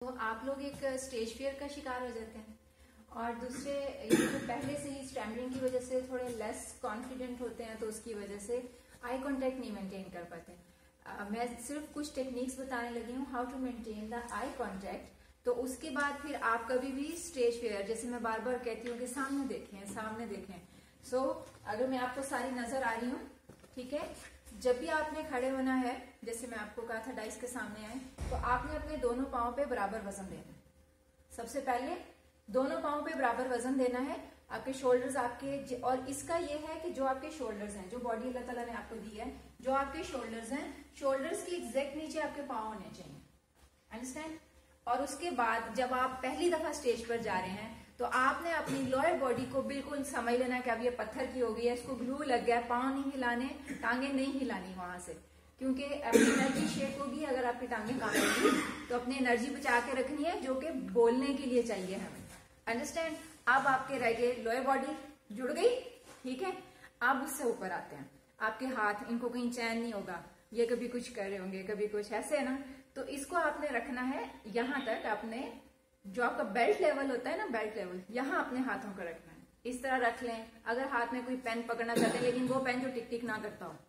तो आप लोग एक स्टेज फियर का शिकार हो जाते हैं और दूसरे ये जो पहले से ही स्टैमरिंग की वजह से थोड़े लेस कॉन्फिडेंट होते हैं तो उसकी वजह से आई कांटेक्ट नहीं मेंटेन कर पाते। मैं सिर्फ कुछ टेक्निक्स बताने लगी हूँ how to maintain the eye contact. तो उसके बाद फिर आप कभी भी स्टेज फियर, जैसे मैं बार बार कहती हूँ कि सामने देखें सामने देखें। सो अगर मैं आपको सारी नजर आ रही हूँ, ठीक है, जब भी आपने खड़े होना है, जैसे मैं आपको कहा था डाइस के सामने आए, तो आपने अपने दोनों पांव पे बराबर वजन देना है। सबसे पहले दोनों पांव पे बराबर वजन देना है। आपके शोल्डर्स आपके, और इसका ये है कि जो आपके शोल्डर्स हैं, जो बॉडी अल्लाह ताला ने आपको दी है, जो आपके शोल्डर्स हैं, शोल्डर्स के एग्जैक्ट नीचे आपके पांव होने चाहिए। अंडरस्टैंड? और उसके बाद जब आप पहली दफा स्टेज पर जा रहे हैं तो आपने अपनी लोअर बॉडी को बिल्कुल समझ लेना कि अब ये पत्थर की हो गई है, इसको ग्लू लग गया, पांव नहीं हिलाने, टांगे नहीं हिलानी वहां से, क्योंकि अपनी एनर्जी शेक होगी अगर आपकी टांगे काम होगी। तो अपनी एनर्जी बचा के रखनी है जो कि बोलने के लिए चाहिए हमें। अंडरस्टैंड? अब आपके रह गए लोअर बॉडी जुड़ गई, ठीक है। अब उससे ऊपर आते हैं, आपके हाथ, इनको कहीं चैन नहीं होगा, ये कभी कुछ कर रहे होंगे कभी कुछ, ऐसे है ना। तो इसको आपने रखना है यहां तक, आपने जो आपका बेल्ट लेवल होता है ना, बेल्ट लेवल, यहाँ अपने हाथों को रखना है। इस तरह रख लें। अगर हाथ में कोई पेन पकड़ना चाहते हैं, लेकिन वो पेन जो टिक टिक ना करता हो,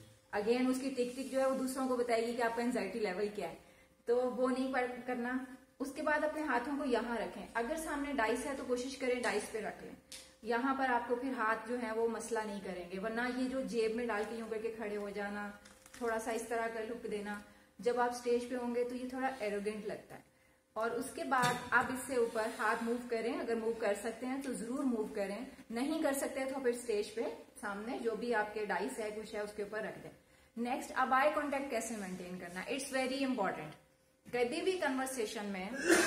अगेन उसकी टिक टिक जो है वो दूसरों को बताएगी कि आपका एंजाइटी लेवल क्या है, तो वो नहीं करना। उसके बाद अपने हाथों को यहाँ रखें। अगर सामने डाइस है तो कोशिश करें डाइस पे रख लें। यहाँ पर आपको फिर हाथ जो है वो मसला नहीं करेंगे, वरना ये जो जेब में डाल के यूं करके खड़े हो जाना, थोड़ा सा इस तरह का लुक देना, जब आप स्टेज पे होंगे तो ये थोड़ा एरोगेंट लगता है। और उसके बाद आप इससे ऊपर हाथ मूव करें, अगर मूव कर सकते हैं तो जरूर मूव करें, नहीं कर सकते तो फिर स्टेज पे सामने जो भी आपके डाइस है कुछ है उसके ऊपर रख दें। नेक्स्ट, अब आई कांटेक्ट कैसे मेंटेन करना, इट्स वेरी इंपॉर्टेंट। कभी भी कन्वर्सेशन में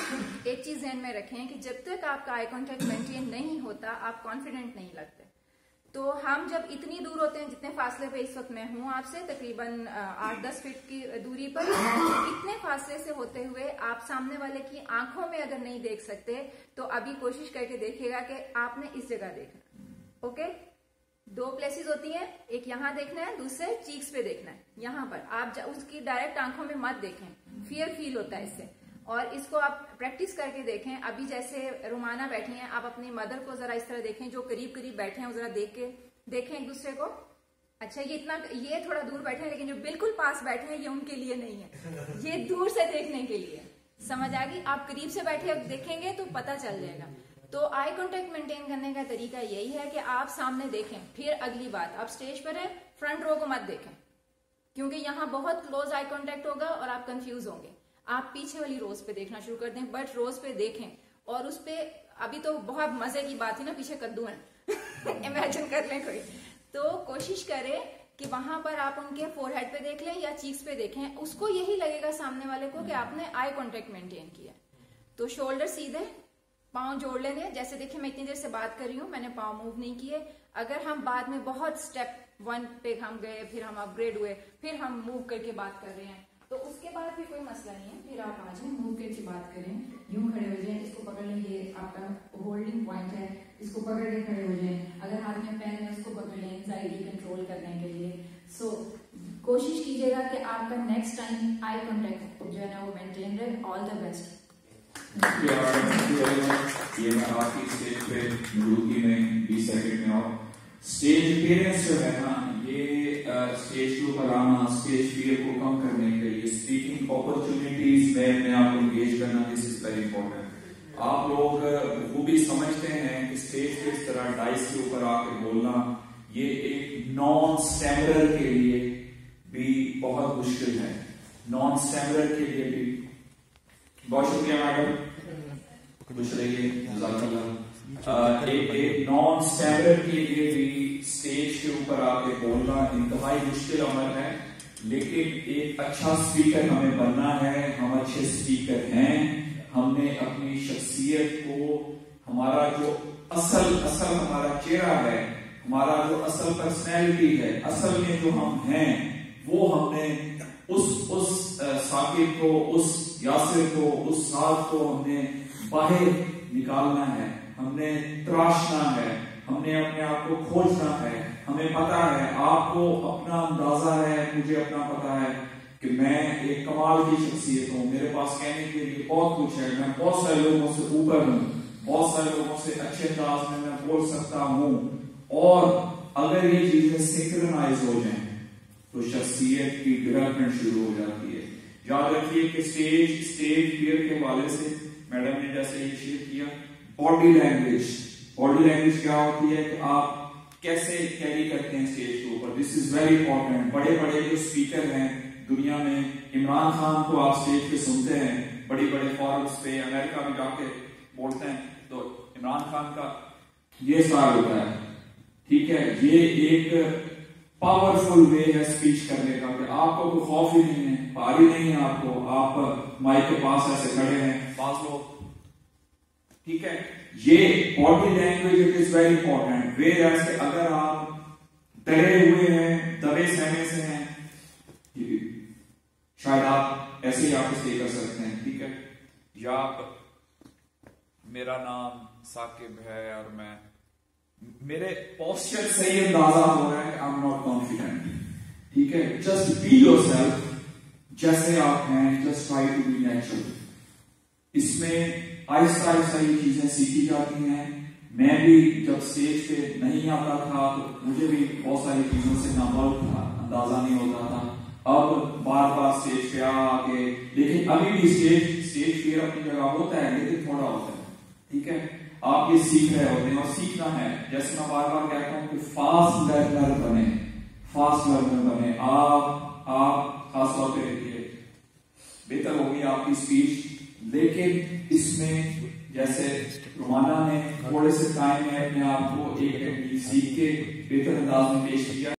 एक चीज ध्यान में रखें कि जब तक आपका आई कांटेक्ट मेंटेन नहीं होता आप कॉन्फिडेंट नहीं लगते। तो हम जब इतनी दूर होते हैं, जितने फासले पे इस वक्त मैं हूं आपसे, तकरीबन 8-10 फीट की दूरी पर, इतने फासले से होते हुए आप सामने वाले की आंखों में अगर नहीं देख सकते तो अभी कोशिश करके देखिएगा कि आपने इस जगह देखना। ओके, 2 प्लेसेस होती हैं, एक यहाँ देखना है, दूसरे चीक्स पे देखना है। यहाँ पर आप उसकी डायरेक्ट आंखों में मत देखें, फियर फील होता है इससे। और इसको आप प्रैक्टिस करके देखें। अभी जैसे रुमाना बैठी हैं, आप अपनी मदर को जरा इस तरह देखें, जो करीब करीब बैठे हैं जरा देखें एक दूसरे को। अच्छा, ये थोड़ा दूर बैठे हैं, लेकिन जो बिल्कुल पास बैठे हैं ये उनके लिए नहीं है, ये दूर से देखने के लिए। समझ आ गई? आप करीब से बैठे देखेंगे तो पता चल जाएगा। तो आई कांटेक्ट मेंटेन करने का तरीका यही है कि आप सामने देखें। फिर अगली बात, आप स्टेज पर हैं, फ्रंट रो को मत देखें, क्योंकि यहाँ बहुत क्लोज आई कांटेक्ट होगा और आप कंफ्यूज होंगे। आप पीछे वाली रोज पे देखना शुरू कर दें, बट रोज पे देखें। और उस पे अभी तो बहुत मजे की बात है ना, पीछे कद्दू है इमेजिन कर लें कोई, तो कोशिश करें कि वहां पर आप उनके फोरहेड पे देख लें या चीक्स पे देखें। उसको यही लगेगा सामने वाले को कि आपने आई कांटेक्ट मेंटेन किया। तो शोल्डर सीधे, पांव जोड़ लेने। जैसे देखिए मैं इतनी देर से बात कर रही हूँ, मैंने पांव मूव नहीं किए। अगर हम बाद में बहुत स्टेप 1 पे हम गए, फिर हम अपग्रेड हुए, फिर हम मूव करके बात कर रहे हैं, तो उसके बाद भी कोई मसला नहीं है। फिर आप आ जाए, मूव करके बात करें, यूं खड़े हो जाए, इसको पकड़ लें, ये आपका होल्डिंग पॉइंट है, इसको पकड़ के खड़े हो जाए। अगर हाथ में पेन है उसको पकड़ लें एंजाइटी कंट्रोल करने के लिए। सो कोशिश कीजिएगा कि आपका नेक्स्ट टाइम आई कांटेक्ट जो है ना वो मेंटेन रहे। All the best. ये मैं आपकी स्टेज पे मौजूदगी में 20 सेकंड में, और स्टेज अपीयरेंस जो है ना, ये स्टेज के ऊपर आना, स्टेज फियर को कम करने के लिए स्पीकिंग अपॉर्चुनिटीज में अपने आप को एंगेज करना, दिस इज वेरी इंपॉर्टेंट। आप लोग वो भी समझते हैं कि स्टेज पे इस तरह डाइस के ऊपर आके बोलना, ये एक नॉन स्टैमरर के लिए भी बहुत मुश्किल है। नॉन स्टैमरर के लिए भी बहुत शुक्रिया मैडम, खुश रहिए, एक नॉन स्टैमरर के लिए भी स्टेज के ऊपर आके बोलना इंतहाई मुश्किल अमल है। लेकिन एक अच्छा स्पीकर हमें बनना है, हम अच्छे स्पीकर हैं। हमने अपनी शख्सियत को, हमारा जो असल हमारा चेहरा है, हमारा जो असल पर्सनैलिटी है, असल में जो हम हैं, वो हमने उस साकिब को, उस यासिर को, उस साथ को हमने बाहर निकालना है, हमने तराशना है, हमने अपने आप को खोजना है। हमें पता है, आपको अपना अंदाजा है, मुझे अपना पता है कि मैं एक कमाल की शख्सियत हूं, मेरे पास कहने के लिए बहुत कुछ है, मैं बहुत सारे लोगों से ऊपर हूं, बहुत सारे लोगों से अच्छे अंदाज में मैं बोल सकता हूं, और अगर ये चीजें सिंक्रोनाइज हो जाएं तो शख्सियत की डेवलपमेंट शुरू हो जाती है। याद रखिए कि स्टेज फियर के हवाले से मैडम ने जैसे ये शेयर किया, बॉडी लैंग्वेज क्या होती है कि आप कैसे कैरी करते हैं स्टेज के ऊपर, दिस इज वेरी इंपॉर्टेंट। बड़े बड़े जो स्पीकर हैं दुनिया में, इमरान खान को आप स्टेज पे सुनते हैं, बड़ी बड़े फॉरम्स पे अमेरिका में जाके बोलते हैं, तो इमरान खान का ये सवाल होता है, ठीक है, ये एक पावरफुल वे है स्पीच करने का कि आपको कोई खौफ ही नहीं है, भारी नहीं है आपको, आप माइक के पास ऐसे खड़े हैं 5 लोग, ठीक है। ये body language it is very important. वे ऐसे अगर आप डरे हुए हैं, दबे सहमे से हैं, शायद आप ऐसे ही आप स्टे कर सकते हैं, ठीक है। या आप, मेरा नाम साकिब है और मैं, मेरे पोस्चर से ही अंदाजा हो रहा है आई एम नॉट कॉन्फिडेंट, ठीक है। जस्ट बी योरसेल्फ, जैसे आप हैं, just try to be natural. इसमें आहिस्ता आहिस्ता ये चीजें सीखी जाती हैं। मैं भी जब स्टेज पे नहीं आता था तो मुझे भी बहुत सारी चीजों से नामौल था, अंदाजा नहीं होता था। अब बार बार स्टेज पे आके, लेकिन अभी भी स्टेज फियर अपनी जगह होता है, लेकिन थोड़ा होता है, ठीक है। आप ये सीख रहे होते हैं और सीखना है। जैसे मैं बार बार कहता हूं कि फास्ट लर्नर बने। आप खासतौर पे बेहतर होगी आपकी स्पीच, लेकिन इसमें जैसे रोमाना ने थोड़े से टाइम में अपने आप को एक टेक्निक सीख के बेहतर अंदाज में पेश किया।